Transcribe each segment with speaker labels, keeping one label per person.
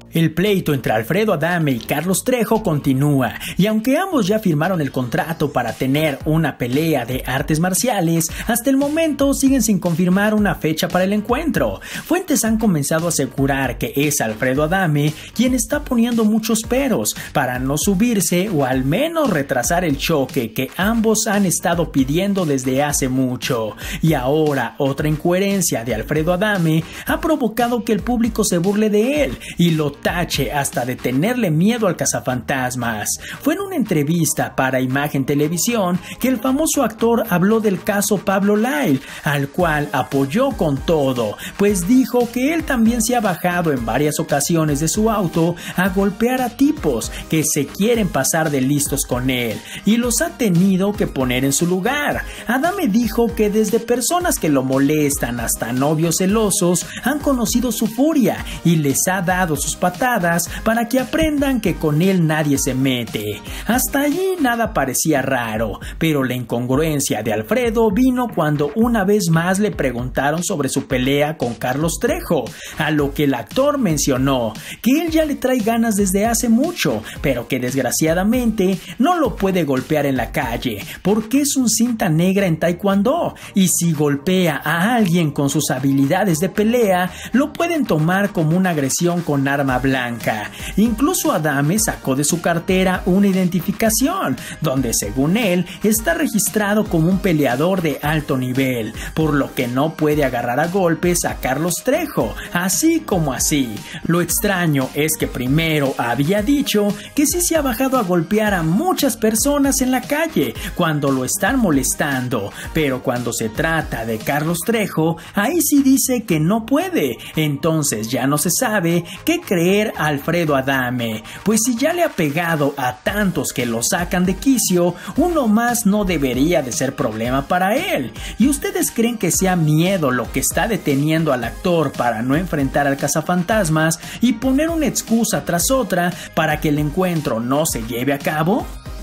Speaker 1: El pleito entre Alfredo Adame y Carlos Trejo continúa, y aunque ambos ya firmaron el contrato para tener una pelea de artes marciales, hasta el momento siguen sin confirmar una fecha para el encuentro. Fuentes han comenzado a asegurar que es Alfredo Adame quien está poniendo muchos peros para no subirse o al menos retrasar el choque que ambos han estado pidiendo desde hace mucho. Y ahora otra incoherencia de Alfredo Adame ha provocado que el público se burle de él y lo tache hasta de tenerle miedo al cazafantasmas. Fue en una entrevista para Imagen Televisión que el famoso actor habló del caso Pablo Lyle, al cual apoyó con todo, pues dijo que él también se ha bajado en varias ocasiones de su auto a golpear a tipos que se quieren pasar de listos con él y los ha tenido que poner en su lugar. Adame dijo que desde personas que lo molestan hasta novios celosos han conocido su furia y les ha dado sus patadas para que aprendan que con él nadie se mete. Hasta allí nada parecía raro, pero la incongruencia de Alfredo vino cuando una vez más le preguntaron sobre su pelea con Carlos Trejo, a lo que el actor mencionó que él ya le trae ganas desde hace mucho, pero que desgraciadamente no lo puede golpear en la calle, porque es un cinta negra en taekwondo, y si golpea a alguien con sus habilidades de pelea, lo pueden tomar como una agresión con arma blanca. Incluso Adame sacó de su cartera una identificación, donde según él está registrado como un peleador de alto nivel, por lo que no puede agarrar a golpes a Carlos Trejo, así como así. Lo extraño es que primero había dicho que sí se ha bajado a golpear a muchas personas en la calle cuando lo están molestando, pero cuando se trata de Carlos Trejo, ahí sí dice que no puede. Entonces ya no se sabe qué creer a Alfredo Adame, pues si ya le ha pegado a tantos que lo sacan de quicio, uno más no debería de ser problema para él. ¿Y ustedes creen que sea miedo lo que está deteniendo al actor para no enfrentar al cazafantasmas y poner una excusa tras otra para que el encuentro no se lleve a cabo?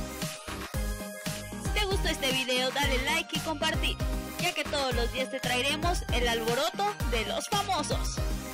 Speaker 2: Si te gustó este video, dale like y compartir, ya que todos los días te traeremos el alboroto de los famosos.